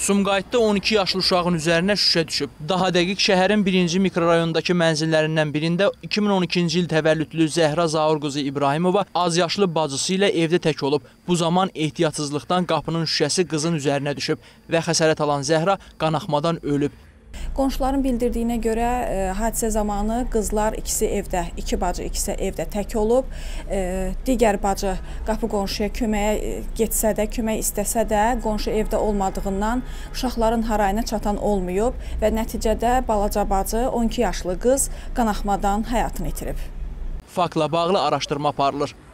Sumqayıtda 12 yaşlı uşağın üzərinə şüşə düşüb. Daha dəqiq şəhərin 1-ci mikrorayondakı mənzillərindən birində 2012-ci il təvəllüdlü Zəhra Zaur qızı İbrahimova az yaşlı bacısı ilə evdə tək olub. Bu zaman ehtiyatsızlıqdan qapının şüşəsi qızın üzərinə düşüb və xəsarət alan Zəhra qanaxmadan ölüb. Qonşuların bildirdiyinə görə hadisə zamanı qızlar ikisi evdə, iki bacı ikisi evdə tək olub. Digər bacı qapı qonşuya köməyə getsə də, kömək istəsə də qonşu evdə olmadığından uşaqların harayına çatan olmayıb və nəticədə balaca bacı 12 yaşlı qız qanaxmadan həyatını itirib. Faktla bağlı araşdırma aparılır.